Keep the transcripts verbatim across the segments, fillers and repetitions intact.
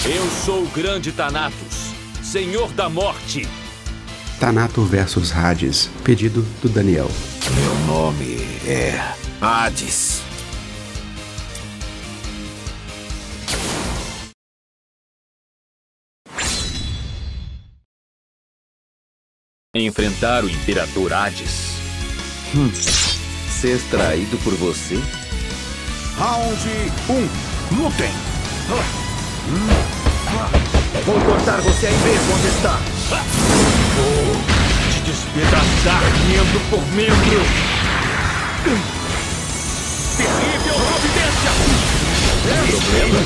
Eu sou o grande Thanatos, Senhor da Morte. Thanatos versus Hades, pedido do Daniel. Meu nome é Hades. Enfrentar o Imperador Hades. Hum. Ser traído por você? Round um. Lutem! Vou cortar você aí mesmo onde está. Vou te despedaçar membro por membro. Terrível providência! Problema?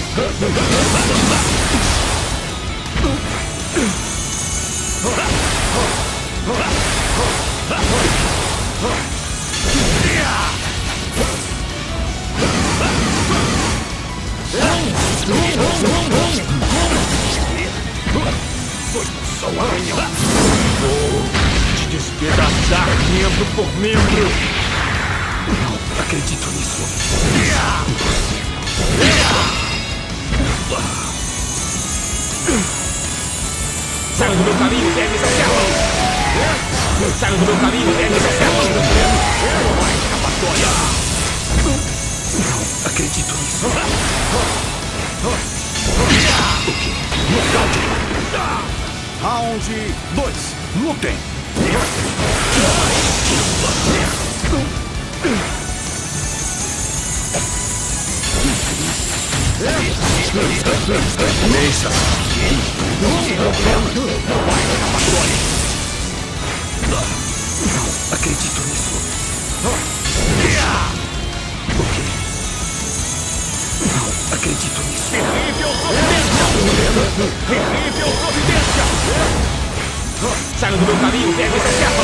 Foi só um arranhão. Vou te despedaçar membro por membro. Não acredito nisso. Saiam do meu caminho, vermes serpos! Saiam do meu caminho, vermes serpos! Não há escapatória! Não acredito nisso. O quê? Nocaute! Round dois. Lutem! Mexa! Não acredito nisso. O quê? Não acredito nisso. Terrível providência! Terrível providência! Saiam do meu caminho, vermes serpos!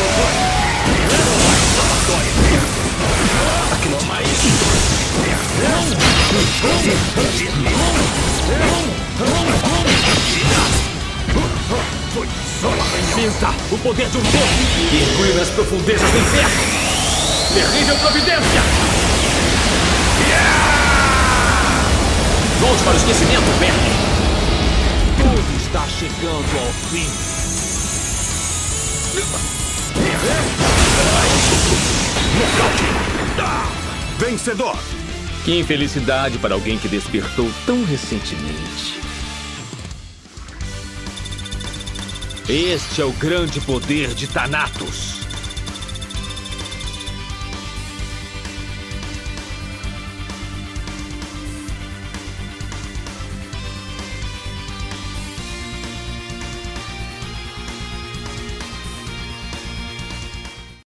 Acredito nisso. Foi só um arranhão! Sinta o poder de um deus! Mergulhe nas profundezas do inferno! Terrível providência! Volte para o esquecimento, verme! Tudo está chegando ao fim! Nocaute! Vencedor! Que infelicidade para alguém que despertou tão recentemente. Este é o grande poder de Thanatos.